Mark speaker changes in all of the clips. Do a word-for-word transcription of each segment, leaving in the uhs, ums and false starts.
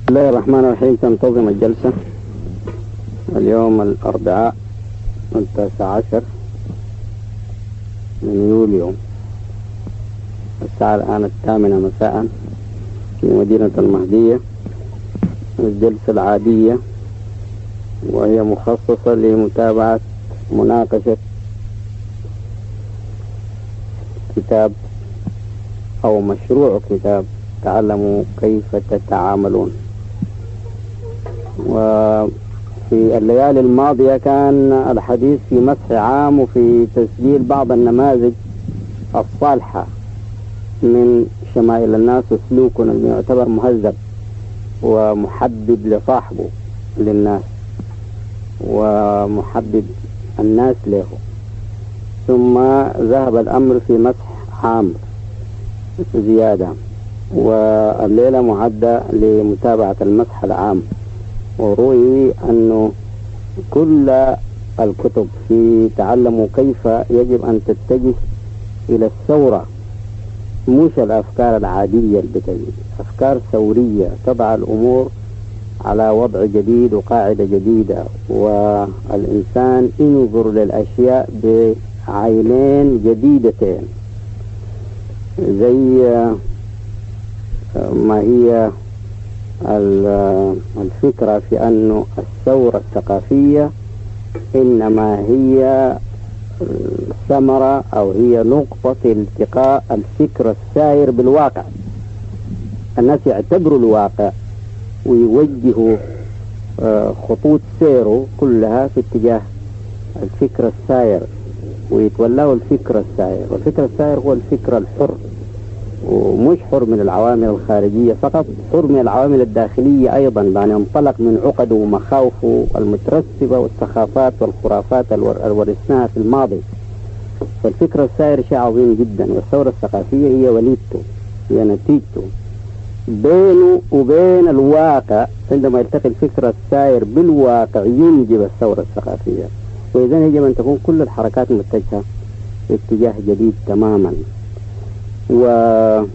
Speaker 1: بسم الله الرحمن الرحيم. تنتظم الجلسة اليوم الأربعاء التاسع عشر من يوليو، الساعة الآن الثامنة مساء في مدينة المهدية. الجلسة العادية وهي مخصصة لمتابعة مناقشة كتاب أو مشروع كتاب تعلموا كيف تتعاملون. وفي الليالي الماضية كان الحديث في مسح عام وفي تسجيل بعض النماذج الصالحة من شمائل الناس وسلوكنا اللي يعتبر مهذب ومحبب لصاحبه للناس ومحبب الناس له. ثم ذهب الأمر في مسح عام زيادة، والليلة معدة لمتابعة المسح العام. وروي أنه كل الكتب في تعلموا كيف يجب أن تتجه إلى الثورة، مش الأفكار العادية البدائية، أفكار ثورية تضع الأمور على وضع جديد وقاعدة جديدة، والإنسان ينظر للأشياء بعينين جديدتين، زي ما هي الفكرة في أن الثورة الثقافية إنما هي ثمرة أو هي نقطة التقاء الفكر السائر بالواقع. الناس يعتبروا الواقع ويوجهوا خطوط سيره كلها في اتجاه الفكر السائر ويتولوا الفكر السائر، والفكر السائر هو الفكر الحر، ومش حر من العوامل الخارجية فقط، حر من العوامل الداخلية أيضا، يعني ينطلق من عقده ومخاوفه المترسبة والسخافات والخرافات اللي ورثناها في الماضي. فالفكر السائر شيء عظيم جدا، والثورة الثقافية هي وليدته، هي نتيجته. بينه وبين الواقع عندما يلتقي الفكر السائر بالواقع ينجب الثورة الثقافية. وإذن يجب أن تكون كل الحركات متجهة في اتجاه جديد تماما. ومن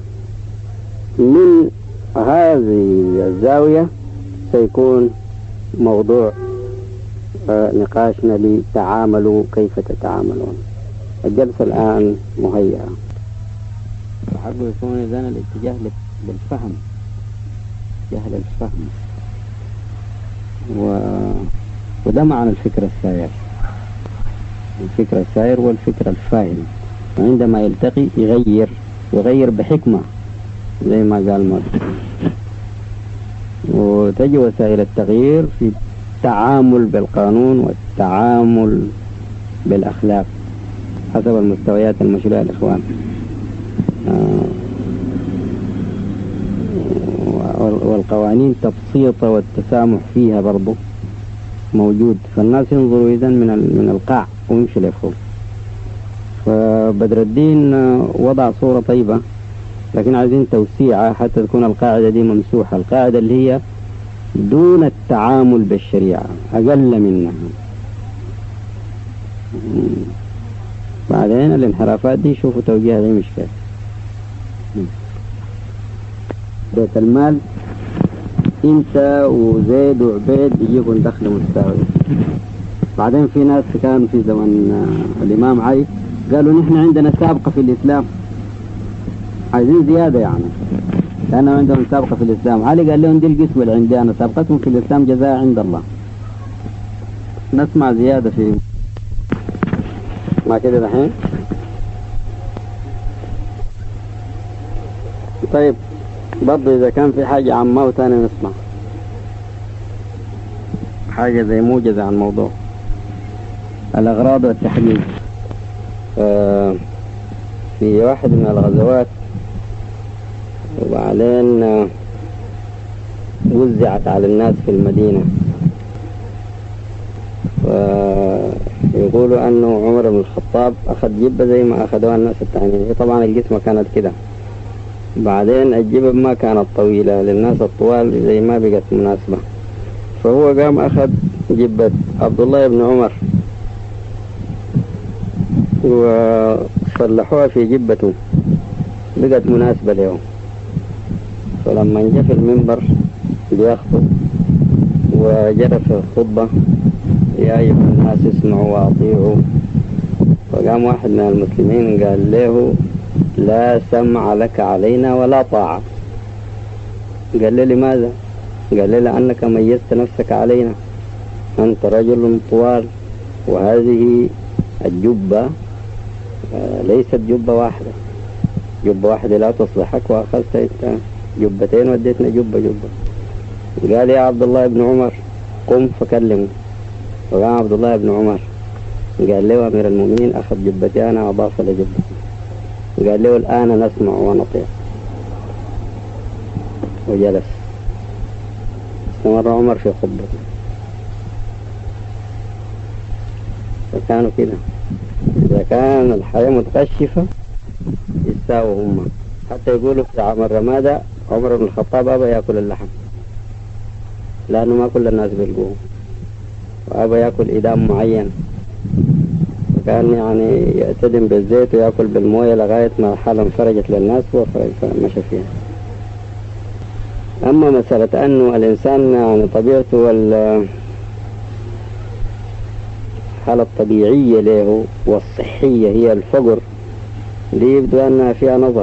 Speaker 1: هذه الزاوية سيكون موضوع نقاشنا لتعاملوا كيف تتعاملون. الجلسة الآن مهيئة، وحب يكون إذن الاتجاه للفهم، اتجاه للفهم، و... وده معنى الفكر السائر. الفكر السائر والفكر الفاهم، وعندما يلتقي يغير يغير بحكمة زي ما قال ماركس. وتجي وسائل التغيير في التعامل بالقانون والتعامل بالأخلاق حسب المستويات المشروعة الإخوان. والقوانين تبسيطة والتسامح فيها برضو موجود، فالناس ينظروا إذن من من القاع ويمشي لفوق. فبدر الدين وضع صورة طيبة، لكن عايزين توسيعة حتى تكون القاعدة دي ممسوحة، القاعدة اللي هي دون التعامل بالشريعة، أقل منها. بعدين الانحرافات دي شوفوا توجيهها دي مش كيف. بيت المال انت وزيد وعبيد يجيكم دخل مستوي. بعدين في ناس كان في زمن الإمام علي قالوا نحن عندنا سابقة في الإسلام، عايزين زيادة يعني، لأنه عندهم سابقة في الإسلام. علي قال لهم دي القسمة اللي عندي أنا، سابقتهم في الإسلام جزاء عند الله. نسمع زيادة في ما كده الحين. طيب برضه إذا كان في حاجة عن موت أنا نسمع حاجة زي موجزة عن موضوع الأغراض والتحقيق. في واحد من الغزوات وبعدين وزعت على الناس في المدينة، ويقولوا أنه عمر بن الخطاب أخذ جبة زي ما أخذوها الناس التانيين. طبعا الجسمة كانت كده، بعدين الجبة ما كانت طويلة للناس الطوال زي ما بقت مناسبة، فهو قام أخذ جبة عبد الله بن عمر وصلحوها في جبته بقت مناسبة له. فلما جاء في المنبر بيخطب وجرى في الخطبة: يا أيها الناس اسمعوا وأطيعوا. فقام واحد من المسلمين قال له: لا سمع لك علينا ولا طاعة. قال له: لماذا؟ قال له: لأنك ميزت نفسك علينا، أنت رجل طوال، وهذه الجبة ليست جبة واحدة، جبة واحدة لا تصلحك، وأخذت جبتين وديتنا جبة جبة. قال: يا عبد الله بن عمر قم فكلمه. وقام عبد الله بن عمر قال له: أمير المؤمنين أخذ جبتي أنا وأضاف لجبتي. قال له: الآن نسمع ونطيع. وجلس. استمر عمر في خطبته. فكانوا كده، إذا كان الحياة متقشفة يستاووا هم. حتى يقولوا في عام الرمادة عمر بن الخطاب أبى يأكل اللحم، لأنه ما كل الناس بيلقوه، وأبى يأكل إدام معين، وكان يعني يأتدم بالزيت ويأكل بالموية لغاية ما الحالة انفرجت للناس ومشى فيها. أما مسألة أنه الإنسان يعني طبيعته والحالة الطبيعية له والصحية هي الفقر، دي يبدو أنها فيها نظر.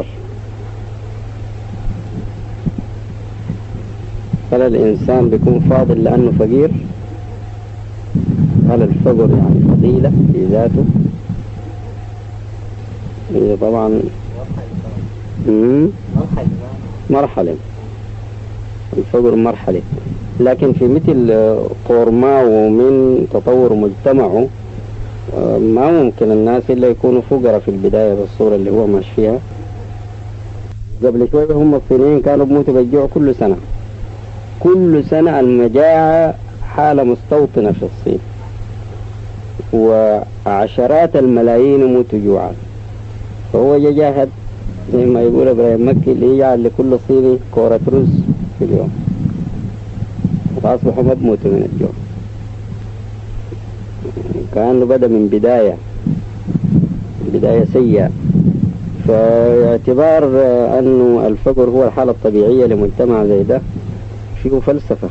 Speaker 1: هل الإنسان بيكون فاضل لأنه فقير؟ هل الفقر يعني فضيلة في ذاته؟ إيه طبعا مرحلة، الفقر مرحلة، لكن في مثل قورماو من تطور مجتمعه ما ممكن الناس إلا يكونوا فقراء في البداية بالصورة اللي هو ماشي فيها. قبل شوية هم الصينيين كانوا بموتوا بالجوع كل سنة، كل سنة المجاعة حالة مستوطنة في الصين، وعشرات الملايين يموتوا جوعا. فهو جاهد زي ما يقول إبراهيم مكي اللي يجعل لكل صيني كورة رز في اليوم، فأصبحوا ما بموتوا من الجوع. كأنه بدأ من بداية بداية سيئة. فاعتبار أنه الفقر هو الحالة الطبيعية لمجتمع زي ده فيه فلسفة،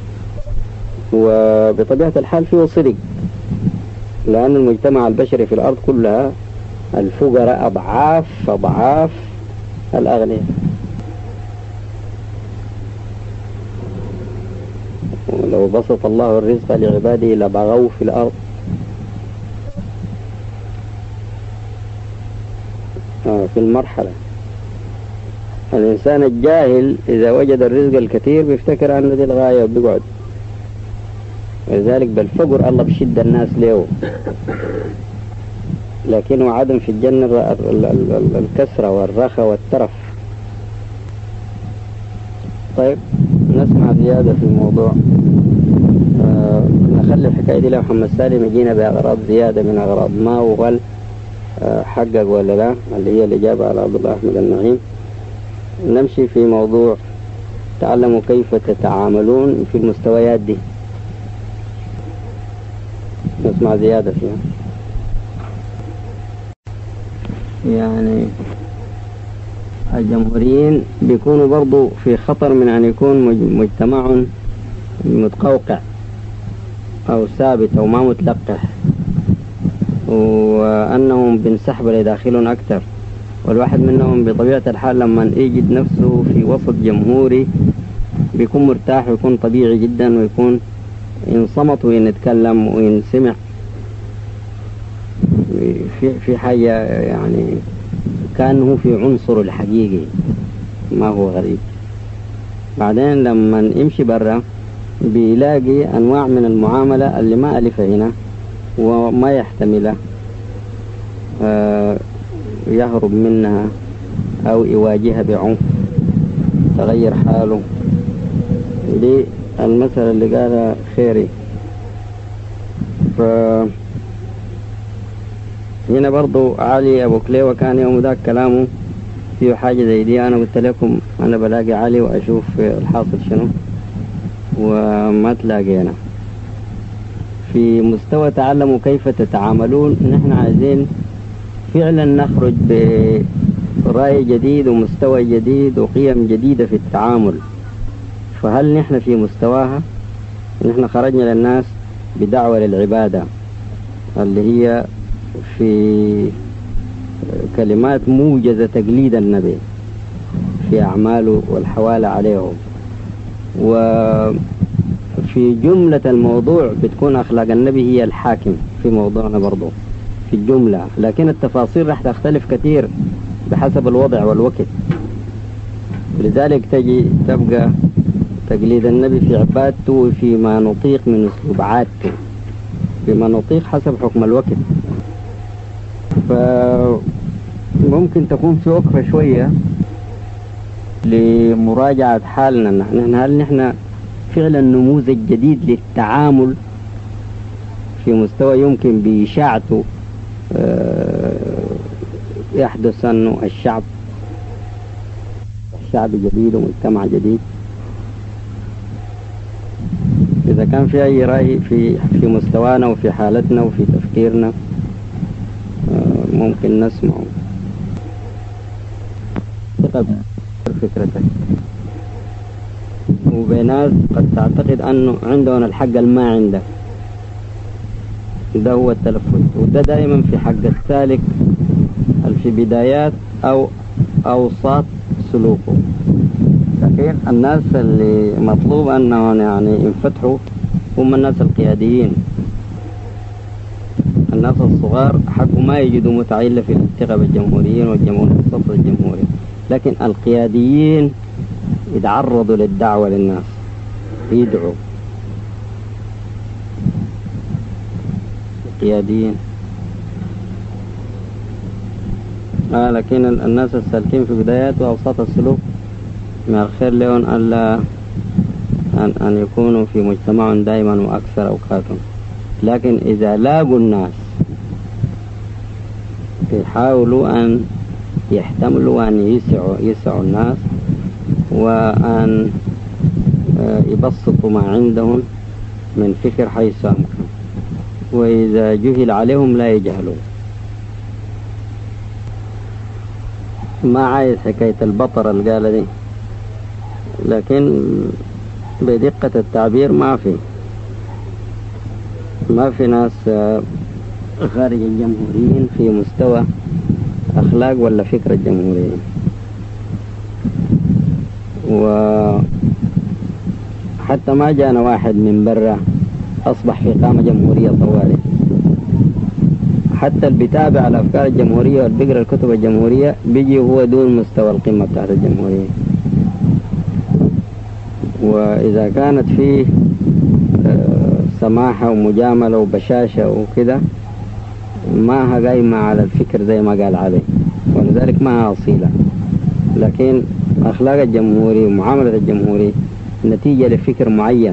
Speaker 1: وبطبيعة الحال فيه صدق، لأن المجتمع البشري في الأرض كلها الفقراء أضعاف أضعاف الأغنياء. ولو بسط الله الرزق لعباده لبغوا في الأرض. آه في المرحلة الإنسان الجاهل إذا وجد الرزق الكثير بيفتكر أنه دي الغاية وبيقعد، ولذلك بالفقر الله بشد الناس له، لكنه عدم في الجنة الكسرة والرخاء والترف. طيب نسمع زيادة في الموضوع. آه نخلي الحكاية دي لمحمد سالم يجينا بأغراض زيادة من أغراض ما وهل آه حقق ولا لا، اللي هي الإجابة على عبد الله أحمد النعيم. نمشي في موضوع تعلموا كيف تتعاملون في المستويات دي، نسمع زيادة فيها. يعني الجمهوريين بيكونوا برضو في خطر من أن يكون مجتمع متقوقع أو ثابت أو ما متلقح، وأنهم بنسحب لداخلهم أكثر. والواحد منهم بطبيعة الحال لما يجد نفسه في وسط جمهوري بيكون مرتاح ويكون طبيعي جدا، ويكون إن صمت وإن يتكلم وإن سمع في في حاجة يعني كأنه في عنصر الحقيقي ما هو غريب. بعدين لما يمشي برا بيلاقي أنواع من المعاملة اللي ما ألفها هنا وما يحتملها، آه يهرب منها أو يواجهها بعنف تغير حاله. دي المثل اللي قالها خيري. ف هنا برضو علي أبو كليوة كان يوم ذاك كلامه فيه حاجة زي دي. أنا قلت لكم أنا بلاقي علي وأشوف الحاصل شنو، وما تلاقينا. في مستوى تعلموا كيف تتعاملون، نحن عايزين فعلا نخرج برأي جديد ومستوى جديد وقيم جديدة في التعامل فهل نحن في مستواها؟ نحن خرجنا للناس بدعوة للعبادة اللي هي في كلمات موجزة تقليد النبي في أعماله والحوالة عليهم، وفي جملة الموضوع بتكون أخلاق النبي هي الحاكم في موضوعنا برضو في الجملة، لكن التفاصيل رح تختلف كثير بحسب الوضع والوقت. لذلك تجي تبقى تقليد النبي في عبادته وفيما نطيق من أسلوب عادته، فيما نطيق حسب حكم الوقت. فممكن تكون في وقفة شوية لمراجعة حالنا نحن، هل نحن فعلا نموذج جديد للتعامل في مستوى يمكن بإشاعته يحدث أنه الشعب الشعب جديد ومجتمع جديد. إذا كان في أي رأي في في مستوانا وفي حالتنا وفي تفكيرنا ممكن نسمعه. ثقة فكرتك وبناس قد تعتقد أنه عندهم الحق الما عندك، ده هو التلفت، وده دائما في حق السالك في بدايات أو أوساط سلوكه. لكن الناس اللي مطلوب أنهم يعني ينفتحوا هم الناس القياديين. الناس الصغار حقوا ما يجدوا متعة إلا في الثقة بالجمهوريين والجمهور الصف الجمهوري، لكن القياديين يتعرضوا للدعوة للناس، يدعوا القياديين. آه لكن الناس السالكين في بدايات وأوساط السلوك من الخير لهم ألا أن, أن يكونوا في مجتمع دائما وأكثر أوقاتهم. لكن إذا لاقوا الناس يحاولوا أن يحتملوا وأن يسعوا, يسعوا الناس وأن يبسطوا ما عندهم من فكر حيث أمكن، وإذا جهل عليهم لا يجهلوا. ما عايز حكاية البطر اللي قال دي، لكن بدقة التعبير ما في ما في ناس خارج الجمهوريين في مستوى أخلاق ولا فكر الجمهوريين. وحتى ما جانا واحد من برا أصبح في قامة جمهورية طوالي، حتى اللي بيتابع الأفكار الجمهورية والبقرة الكتب الجمهورية بيجي هو دون مستوى القمة بتاعت الجمهورية. وإذا كانت فيه سماحة ومجاملة وبشاشة وكده ما هي قايمة على الفكر زي ما قال عليه، ولذلك ما هي أصيلة. لكن أخلاق الجمهوري ومعاملة الجمهوري نتيجة لفكر معين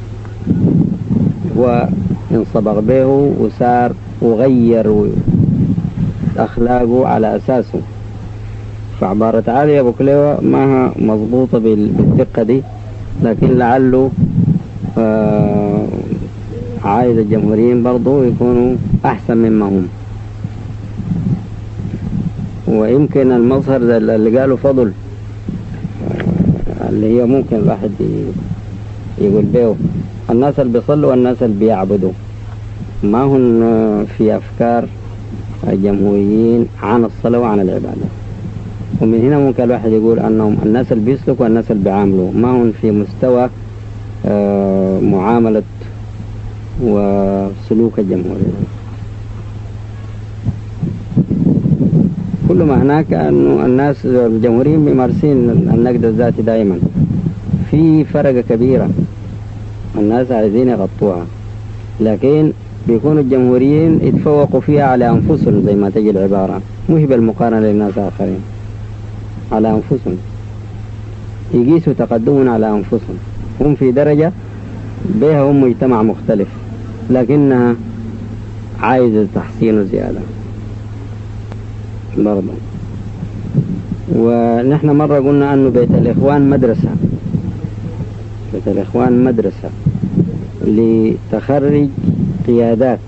Speaker 1: وانصبغ به وصار وغير أخلاقه على أساسه. فعبارة عالية أبو كليوة ما هي مضبوطة بالدقة دي، لكن لعله آه عايز الجمهوريين برضو يكونوا أحسن مما هم. ويمكن المظهر اللي قالوا فضل آه اللي هي ممكن الواحد يقول به الناس اللي بيصلوا والناس اللي بيعبدوا ما هم في أفكار الجمهوريين عن الصلاة وعن العبادة. ومن هنا ممكن الواحد يقول أنهم الناس اللي بيسلكوا والناس اللي بيعاملوا ما هم في مستوى آه معاملة وسلوك الجمهوريين. كل ما هناك أنه الناس الجمهوريين بيمارسين النقد الذاتي دائما، في فرق كبيرة الناس عايزين يغطوها، لكن بيكونوا الجمهوريين يتفوقوا فيها على أنفسهم زي ما تجي العبارة، مش بالمقارنة للناس آخرين، على أنفسهم يقيسوا تقدمهم على أنفسهم. هم في درجة بها هم مجتمع مختلف لكنها عايزة تحسين زيادة برضه. ونحن مرة قلنا أنه بيت الإخوان مدرسة، بيت الإخوان مدرسة لتخرج قيادات،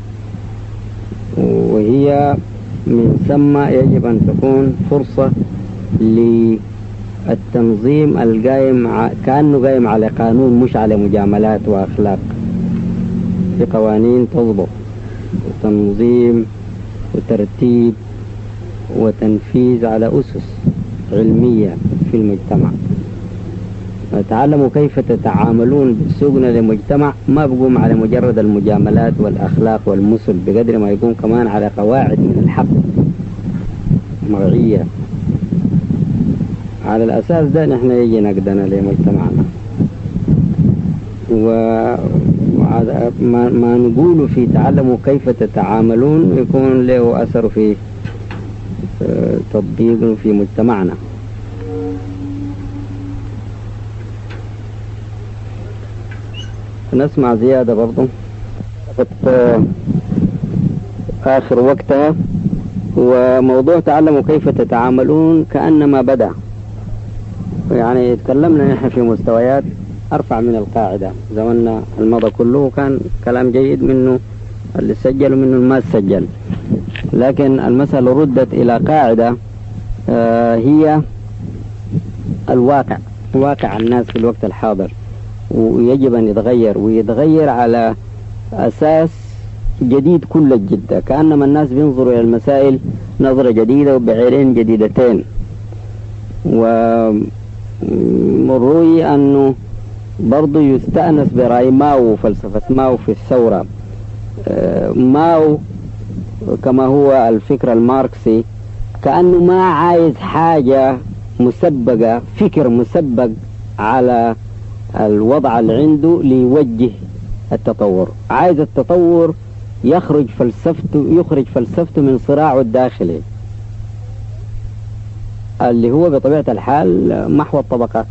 Speaker 1: وهي من ثم يجب أن تكون فرصة التنظيم القائم ع... كأنه قائم على قانون مش على مجاملات وأخلاق، في قوانين تضبط وتنظيم وترتيب وتنفيذ على أسس علمية في المجتمع. تعلموا كيف تتعاملون بالسجن لمجتمع ما بقوم على مجرد المجاملات والأخلاق والمثل، بقدر ما يقوم كمان على قواعد من الحق مرعية. على الأساس ده نحن يجي نقدنا لمجتمعنا، وما ما نقوله في تعلموا كيف تتعاملون يكون له أثر في تطبيقه في مجتمعنا. نسمع زيادة برضو آخر وقتها، وموضوع تعلموا كيف تتعاملون كأنما بدأ، يعني تكلمنا نحن في مستويات أرفع من القاعدة. زماننا الماضي كله كان كلام جيد، منه اللي سجل ومنه ما سجل، لكن المسألة ردت إلى قاعدة آه هي الواقع، واقع الناس في الوقت الحاضر، ويجب أن يتغير، ويتغير على أساس جديد كل الجدة، كأنما الناس بينظروا إلى المسائل نظرة جديدة وبعينين جديدتين. ومن رؤي أنه برضو يستأنس برأي ماو وفلسفة ماو في الثورة. ماو كما هو الفكر الماركسي كأنه ما عايز حاجة مسبقة، فكر مسبق على الوضع اللي عنده ليوجه التطور، عايز التطور يخرج فلسفته يخرج فلسفته من صراعه الداخلي اللي هو بطبيعة الحال محو الطبقات،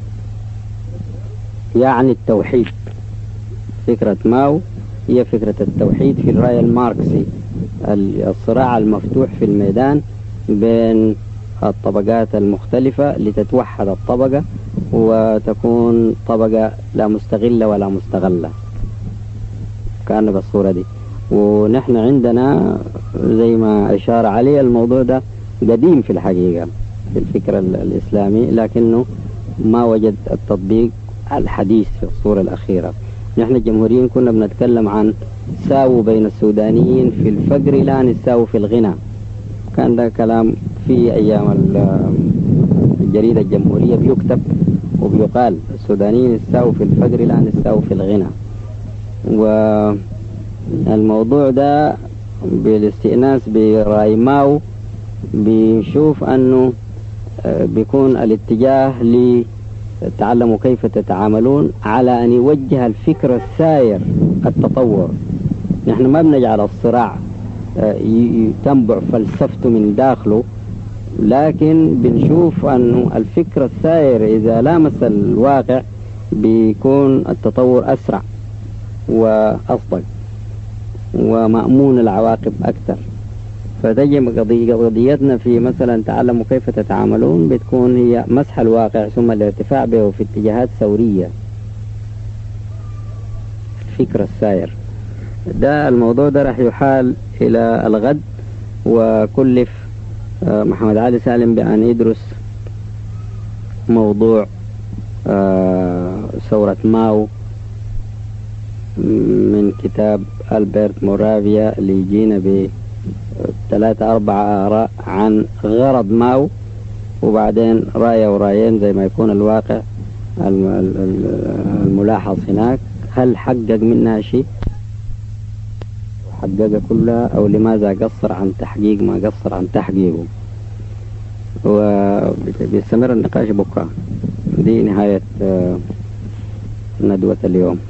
Speaker 1: يعني التوحيد. فكرة ماو هي فكرة التوحيد في الرأي الماركسي، الصراع المفتوح في الميدان بين الطبقات المختلفة لتتوحد الطبقة وتكون طبقة لا مستغلة ولا مستغلة، كان بالصورة دي. ونحن عندنا زي ما أشار عليه الموضوع ده قديم في الحقيقة في الفكر الإسلامي، لكنه ما وجد التطبيق الحديث في الصورة الأخيرة. نحن الجمهوريين كنا بنتكلم عن ساو بين السودانيين في الفقر لا نساو في الغنى، كان ده كلام في أيام الجريدة الجمهورية بيكتب وبيقال السودانيين نساو في الفقر لا نساو في الغنى. والموضوع ده بالاستئناس برأي ماو بيشوف أنه بيكون الاتجاه لتعلموا كيف تتعاملون على أن يوجه الفكر السائر التطور. نحن ما بنجعل الصراع تنبع فلسفته من داخله، لكن بنشوف أنه الفكر السائر إذا لامس الواقع بيكون التطور أسرع وأصدق ومأمون العواقب أكثر. فتجي قضيتنا في مثلا تعلموا كيف تتعاملون بتكون هي مسح الواقع ثم الارتفاع به في اتجاهات ثورية، الفكر السائر ده. الموضوع ده راح يحال إلى الغد، وكلف محمد علي سالم بأن يدرس موضوع ثورة ماو من كتاب ألبرت مورافيا اللي يجينا بثلاثة أربعة آراء عن غرض ماو، وبعدين رأي ورايين زي ما يكون الواقع الملاحظ هناك، هل حقق منها شيء حققها كلها أو لماذا قصر عن تحقيق ما قصر عن تحقيقه. وبيستمر النقاش بكرة. دي نهاية ندوة اليوم.